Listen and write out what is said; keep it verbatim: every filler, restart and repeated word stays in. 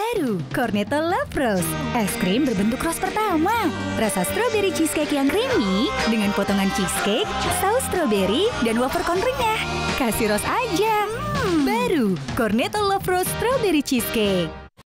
Baru, Cornetto Love Rose, es krim berbentuk rose pertama. Rasa strawberry cheesecake yang creamy dengan potongan cheesecake, saus strawberry, dan wafer cone renyah. Kasih rose aja. Hmm. Baru, Cornetto Love Rose Strawberry Cheesecake.